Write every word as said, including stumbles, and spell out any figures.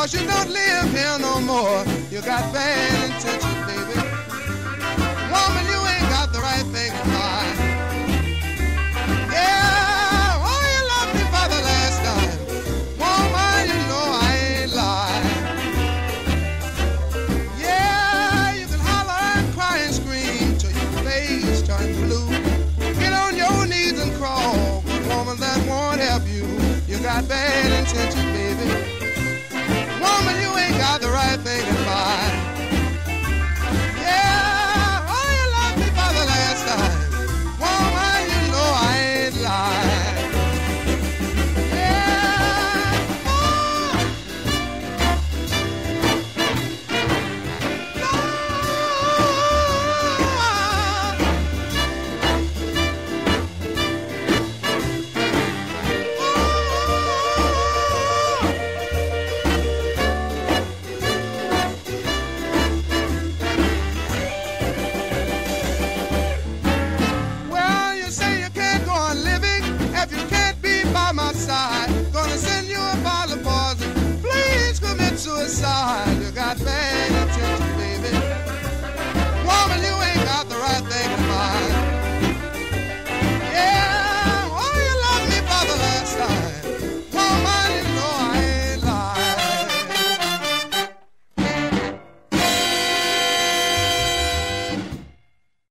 'cause you don't live here no more. You got bad intentions, baby. Woman, you ain't got the right thing in mind. Yeah, oh, you loved me for the last time. Woman, you know I ain't lying. Yeah, you can holler and cry and scream till your face turns blue. Get on your knees and crawl, but woman, that won't help you. You got bad intentions.